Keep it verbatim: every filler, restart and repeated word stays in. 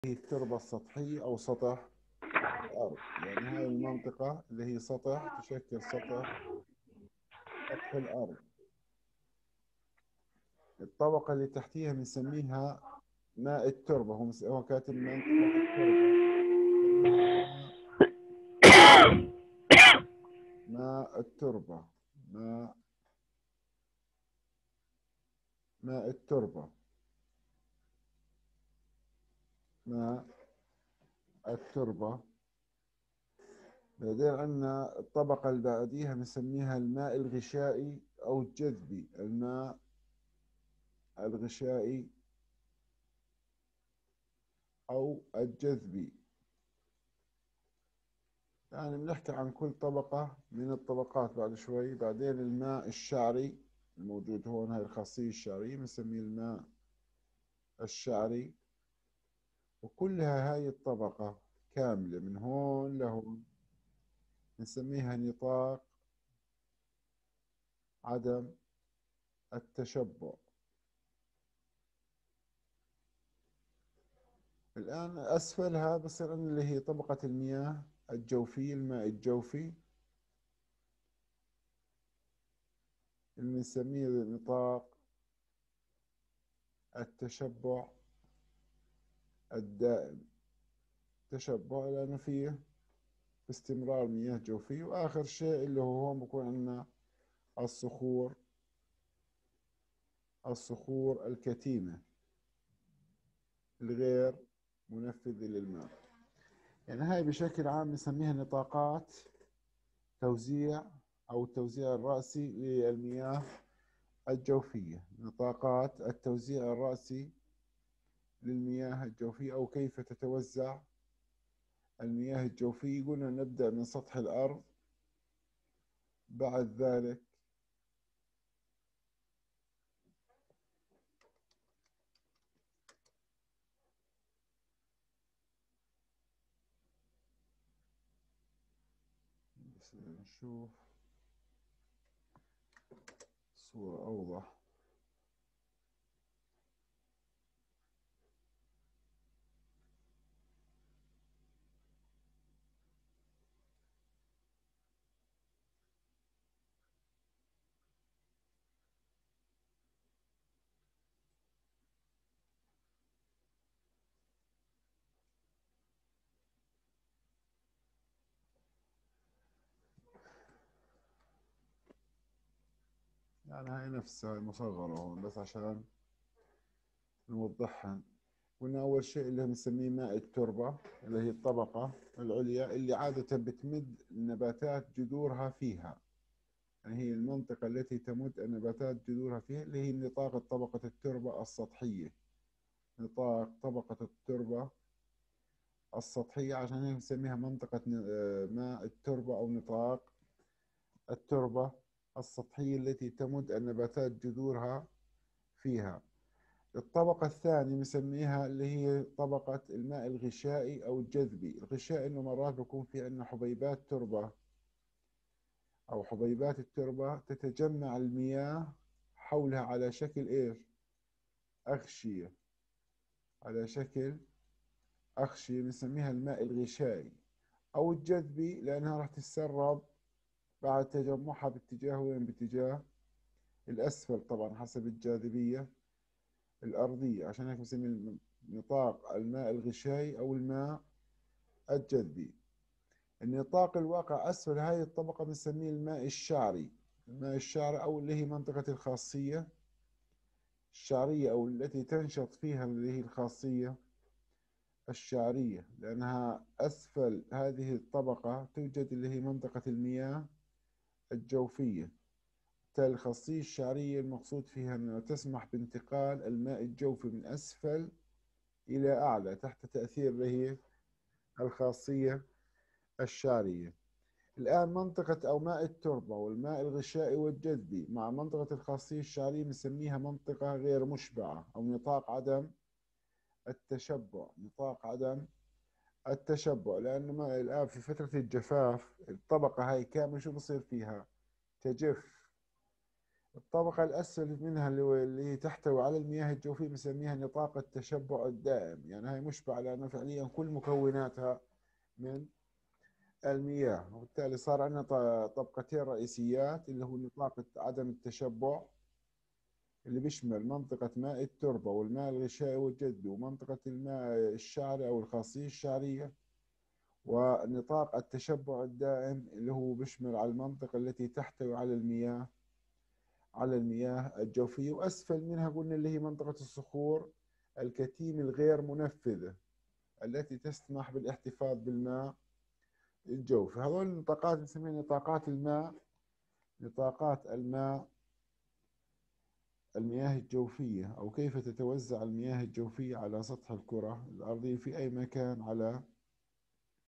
هي التربة السطحية أو سطح الأرض. يعني هاي المنطقة اللي هي سطح تشكل سطح سطح الأرض. الطبقة اللي تحتيها بنسميها ماء التربة. هو مس- هو كاتب منطقة التربة، بنسميها ماء ماء التربة. ماء ماء التربة ماء التربة. بعدين عندنا الطبقة اللي بعديها بنسميها الماء الغشائي أو الجذبي. الماء الغشائي أو الجذبي. يعني بنحكي عن كل طبقة من الطبقات بعد شوي. بعدين الماء الشعري الموجود هون، هاي الخاصية الشعرية بنسميه الماء الشعري. وكلها هاي الطبقة كاملة من هون لهون بنسميها نطاق عدم التشبع. الآن أسفلها بصير عندنا اللي هي طبقة المياه الجوفية، الماء الجوفي اللي بنسميه نطاق التشبع الدائم. تشبع لأنه فيه باستمرار مياه جوفية. وآخر شيء اللي هو هون بكون عندنا الصخور الصخور الكتيمة الغير منفذة للماء. يعني هاي بشكل عام نسميها نطاقات توزيع أو التوزيع الرأسي للمياه الجوفية. نطاقات التوزيع الرأسي للمياه الجوفية، أو كيف تتوزع المياه الجوفية. قلنا نبدأ من سطح الأرض، بعد ذلك بس نشوف صورة أوضح. يعني هاي نفسها مصغرة هون بس عشان نوضحها. قلنا أول شيء اللي بنسميه ماء التربة، اللي هي الطبقة العليا اللي عادة بتمد النباتات جذورها فيها. يعني هي المنطقة التي تمد النباتات جذورها فيها اللي هي نطاق طبقة التربة السطحية. نطاق طبقة التربة السطحية، عشان هيك بنسميها منطقة ماء التربة أو نطاق التربة السطحية التي تمد النباتات جذورها فيها. الطبقة الثانية بنسميها اللي هي طبقة الماء الغشائي أو الجذبي. الغشاء إنه مرات بكون في عندنا حبيبات تربة أو حبيبات التربة تتجمع المياه حولها على شكل إيش؟ أغشية. على شكل أغشية بنسميها الماء الغشائي أو الجذبي، لأنها راح تتسرب بعد تجمعها باتجاه وين؟ باتجاه الأسفل طبعا حسب الجاذبية الأرضية. عشان هيك بنسمي نطاق الماء الغشائي أو الماء الجذبي. النطاق الواقع أسفل هاي الطبقة بنسميه الماء الشعري. الماء الشعري أو اللي هي منطقة الخاصية الشعرية، أو التي تنشط فيها اللي هي الخاصية الشعرية، لأنها أسفل هذه الطبقة توجد اللي هي منطقة المياه الجوفية. بالتالي الخاصية الشعرية المقصود فيها أنها تسمح بانتقال الماء الجوفي من أسفل إلى أعلى تحت تأثير اللي هي الخاصية الشعرية. الآن منطقة أو ماء التربة والماء الغشائي والجذبي مع منطقة الخاصية الشعرية نسميها منطقة غير مشبعة أو نطاق عدم التشبع. نطاق عدم التشبع، لأنه ما الآن في فترة الجفاف الطبقة هاي كاملة شو بصير فيها؟ تجف. الطبقة الأسفل منها اللي هو- اللي هي تحتوي على المياه الجوفية بنسميها نطاق التشبع الدائم، يعني هي مشبعة لأنه فعليا كل مكوناتها من المياه، وبالتالي صار عندنا ط- طبقتين رئيسيات اللي هو نطاق عدم التشبع اللي بيشمل منطقة ماء التربة والماء الغشائي والجدي ومنطقة الماء الشعري أو الخاصية الشعرية، ونطاق التشبع الدائم اللي هو بيشمل على المنطقة التي تحتوي على المياه على المياه الجوفية، وأسفل منها قلنا اللي هي منطقة الصخور الكتيم الغير منفذة التي تسمح بالاحتفاظ بالماء الجوفي. هذول النطاقات نسميها نطاقات الماء، نطاقات الماء المياه الجوفية، أو كيف تتوزع المياه الجوفية على سطح الكرة الأرضية في أي مكان على